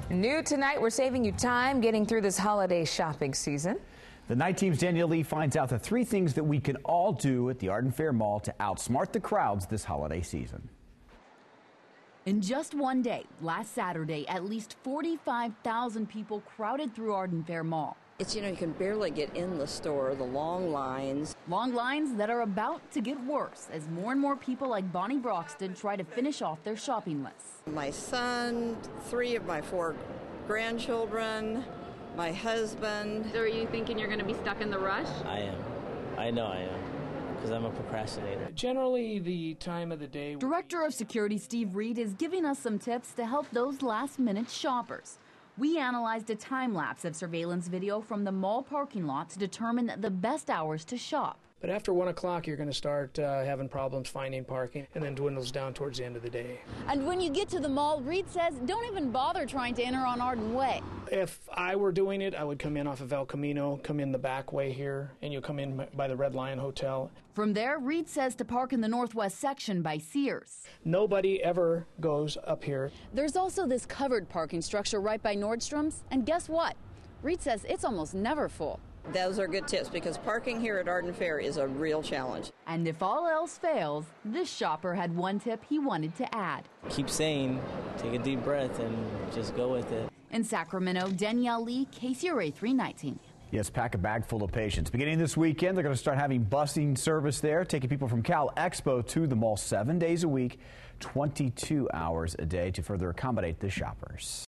New tonight, we're saving you time getting through this holiday shopping season. The night team's Danielle Lee finds out the 3 things that we can all do at the Arden Fair Mall to outsmart the crowds this holiday season. In just one day, last Saturday, at least 45,000 people crowded through Arden Fair Mall. You can barely get in the store, the long lines. Long lines that are about to get worse as more and more people like Bonnie Broxton try to finish off their shopping lists. My son, 3 of my 4 grandchildren, my husband. So are you thinking you're going to be stuck in the rush? I am. I know I am. Because I'm a procrastinator. Generally, the time of the day. Director of Security Steve Reed is giving us some tips to help those last-minute shoppers. We analyzed a time-lapse of surveillance video from the mall parking lot to determine the best hours to shop. But after 1 o'clock, you're going to start having problems finding parking, and then dwindles down towards the end of the day. And when you get to the mall, Reed says don't even bother trying to enter on Arden Way. If I were doing it, I would come in off of El Camino, come in the back way here, and you'll come in by the Red Lion Hotel. From there, Reed says to park in the northwest section by Sears. Nobody ever goes up here. There's also this covered parking structure right by Nordstrom's, and guess what? Reed says it's almost never full. Those are good tips because parking here at Arden Fair is a real challenge. And if all else fails, this shopper had one tip he wanted to add. Keep saying, take a deep breath and just go with it. In Sacramento, Danielle Lee, KCRA 319. Yes, pack a bag full of patience. Beginning this weekend, they're going to start having busing service there, taking people from Cal Expo to the mall 7 days a week, 22 hours a day to further accommodate the shoppers.